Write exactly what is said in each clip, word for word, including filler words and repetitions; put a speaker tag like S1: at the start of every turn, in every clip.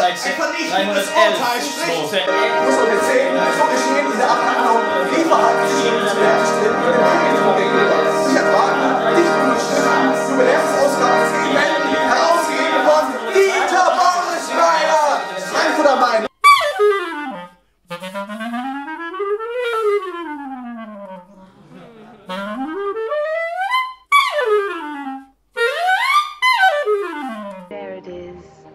S1: dreihundertelf. So, sehr-
S2: Ich muss euch erzählen, so geschehen diese Abhandlung Lieferhaltenschienen zu herstellen und den Königen gegenüber. Richard Wagner, nicht unbestimmt, Jubiläumsausgabe zehn Bänden, herausgegeben von Dieter Bauersteiner, Frankfurter Main.
S3: There it is.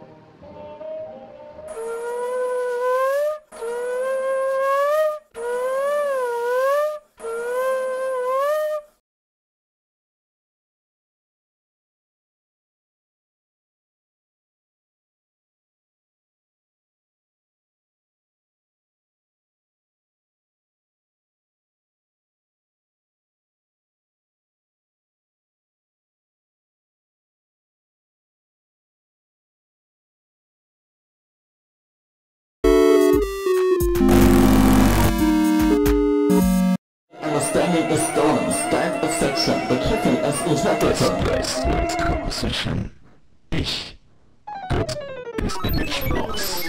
S4: Understanding is stolen, stand exception, betreffen es Interpreter.
S5: Composition. Ich. Gott ist imagelos.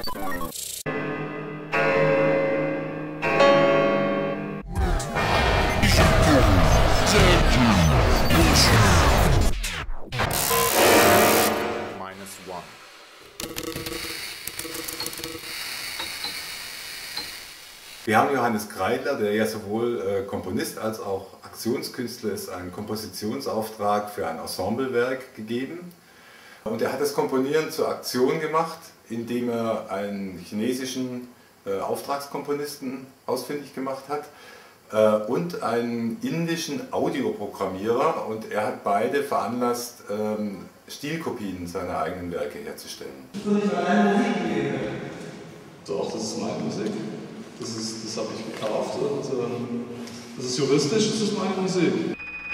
S6: Minus one. Wir haben Johannes Kreidler, der ja sowohl äh, Komponist als auch Aktionskünstler ist, einen Kompositionsauftrag für ein Ensemblewerk gegeben. Und er hat das Komponieren zur Aktion gemacht, indem er einen chinesischen äh, Auftragskomponisten ausfindig gemacht hat äh, und einen indischen Audioprogrammierer. Und er hat beide veranlasst, ähm, Stilkopien seiner eigenen Werke herzustellen.
S7: Doch, das ist meine Musik. Das, ist, das habe ich gekauft und ähm, das ist juristisch, das ist meine Musik.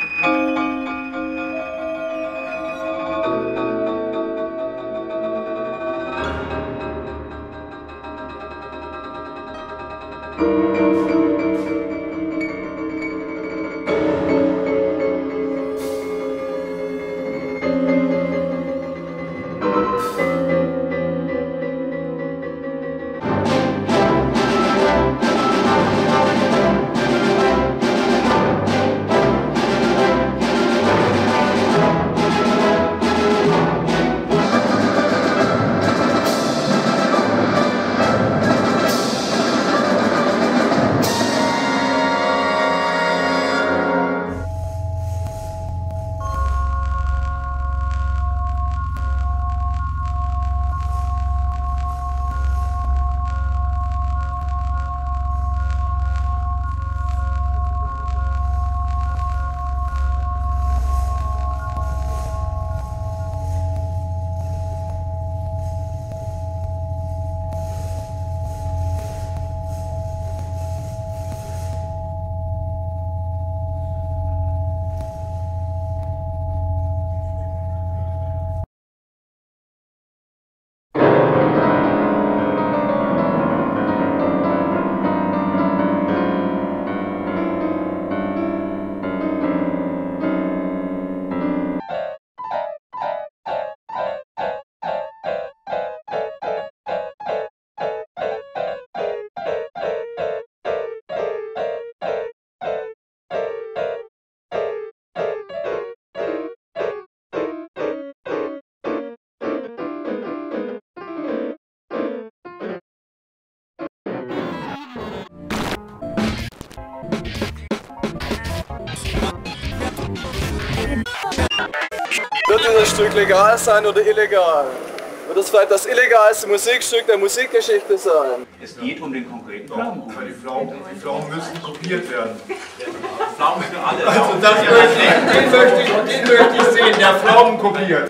S7: Wird dieses Stück legal sein oder illegal? Wird es vielleicht das illegalste Musikstück der Musikgeschichte sein?
S1: Es geht um den konkreten Pflaumenkuchen.
S6: Die Pflaumen, die Pflaumen müssen kopiert werden.
S1: Pflaumen für alle.
S6: Also das möchte ich, den möchte ich, den möchte ich sehen, der Pflaumen kopiert.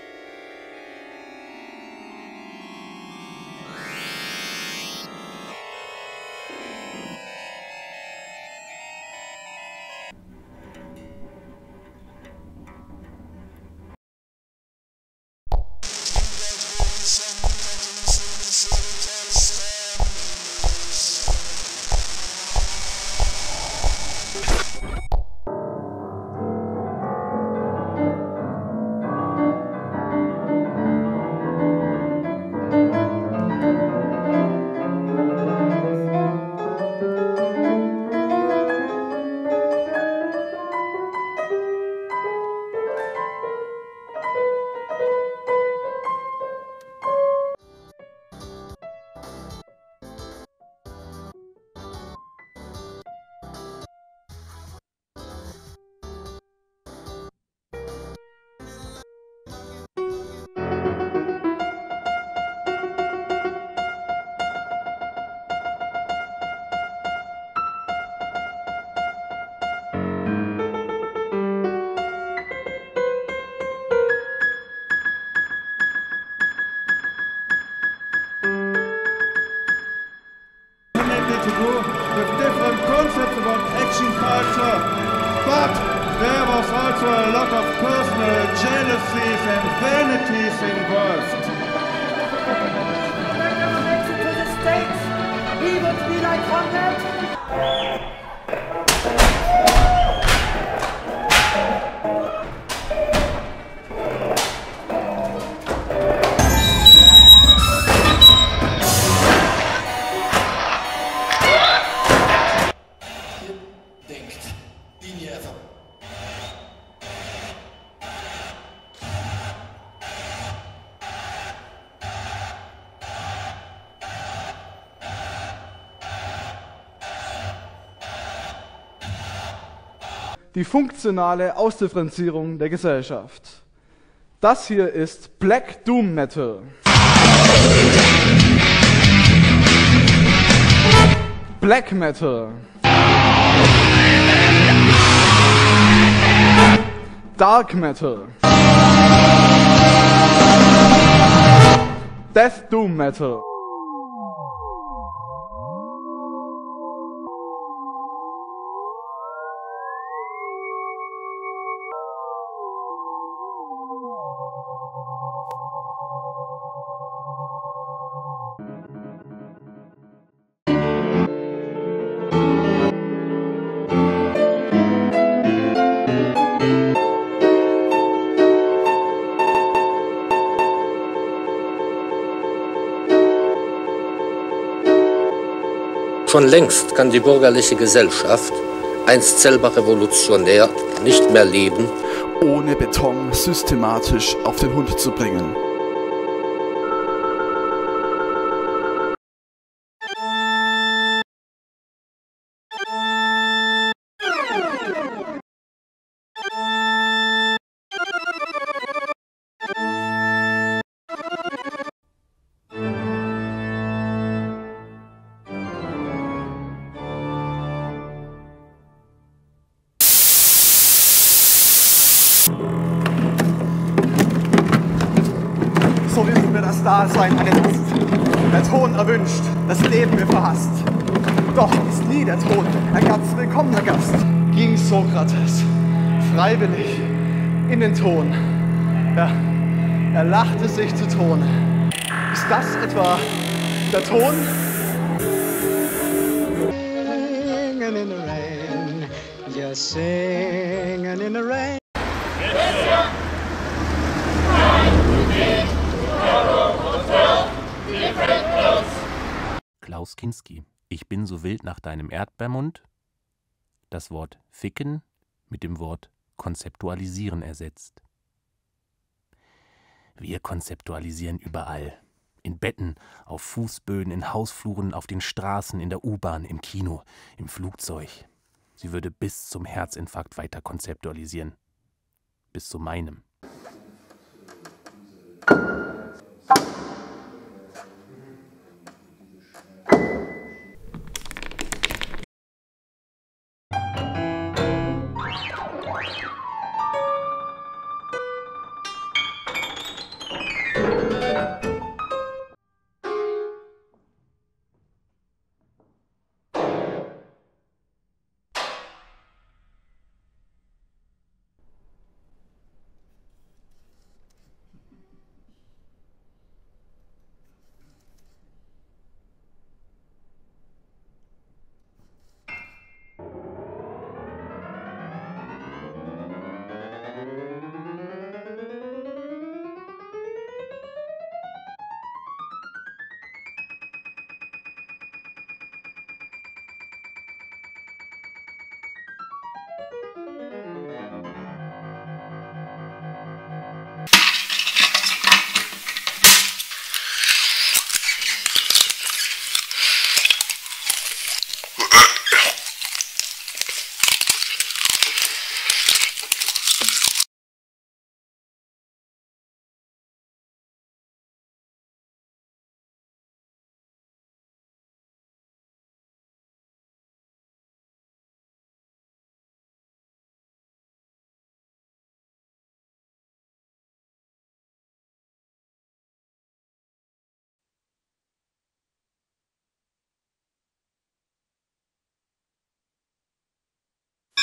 S8: culture, but there was also a lot of personal jealousies and vanities involved.
S9: When I makes it to the States, he would be like Conrad.
S10: Die funktionale Ausdifferenzierung der Gesellschaft. Das hier ist Black Doom Metal. Black Metal. Dark Metal. Death Doom Metal.
S11: Schon längst kann die bürgerliche Gesellschaft, einst selber revolutionär, nicht mehr leben,
S12: ohne Beton systematisch auf den Hund zu bringen.
S2: So ist mir das Dasein eine Lust, der Ton erwünscht, das Leben mir verhasst. Doch ist nie der Tod ein ganz willkommener Gast. Ging Sokrates freiwillig in den Ton. Ja, er lachte sich zu Ton. Ist das etwa der Ton? Singing in the rain, just singing in the rain.
S13: Klaus Kinski, ich bin so wild nach deinem Erdbeermund. Das Wort ficken mit dem Wort konzeptualisieren ersetzt. Wir konzeptualisieren überall. In Betten, auf Fußböden, in Hausfluren, auf den Straßen, in der U-Bahn, im Kino, im Flugzeug. Sie würde bis zum Herzinfarkt weiter konzeptualisieren. Bis zu meinem.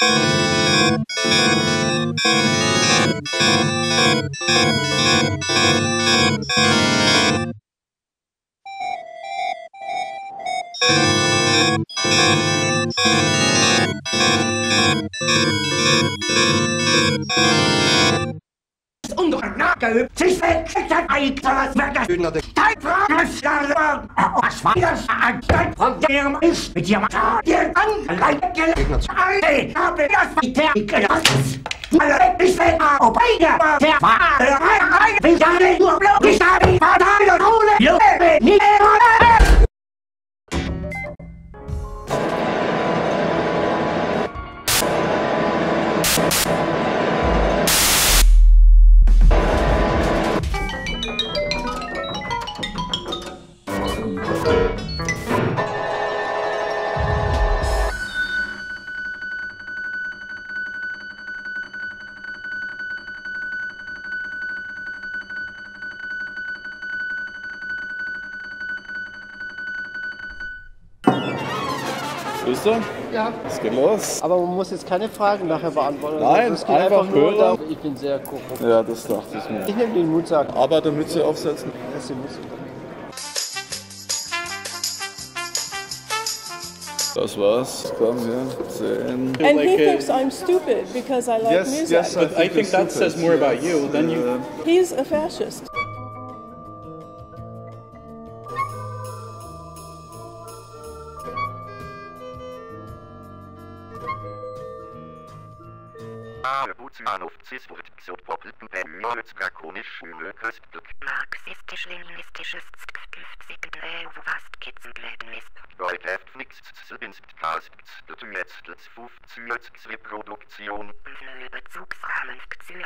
S14: Bist du?
S15: Ja.
S14: Es geht los.
S15: Aber man muss jetzt keine Fragen nachher beantworten.
S14: Nein,
S15: es geht
S14: einfach
S15: einfach nur
S14: hören.
S15: darum, ich bin sehr korrupt.
S14: Ja, das dachte ich mir.
S15: Ich nehme den Mutsack.
S14: Arbeitermütze aufsetzen.
S15: Das ist die Mütze.
S14: Das war's. Komm hier. zehn.
S16: And he thinks I'm stupid because I like
S14: Yes,
S16: music.
S14: yes,
S1: But I think that says more about you than you.
S16: He's a fascist.
S17: Marxistisch-leninistisches Produktion Bezugsrahmen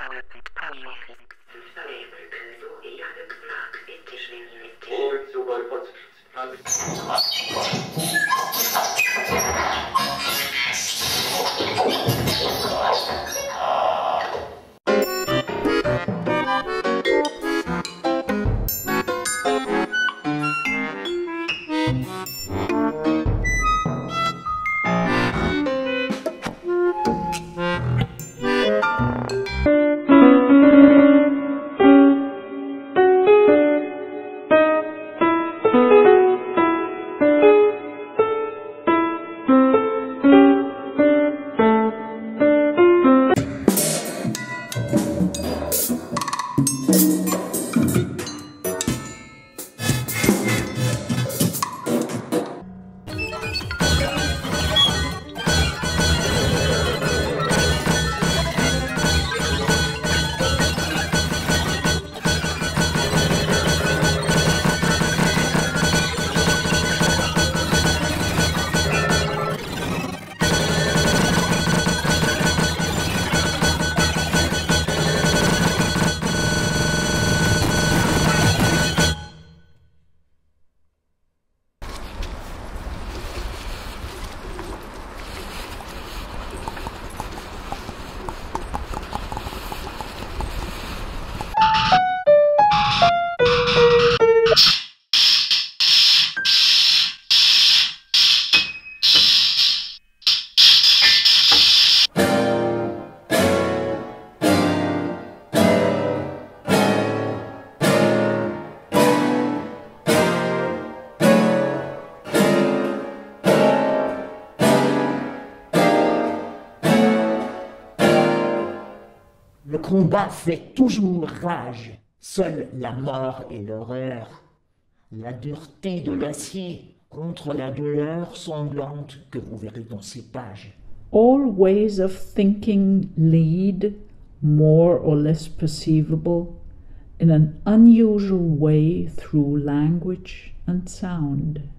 S18: Le combat fait toujours rage. Seule la mort et l'horreur. La dureté de l'acier contre la douleur sanglante que vous verrez dans ces pages.
S19: All ways of thinking lead, more or less perceivable, in an unusual way through language and sound.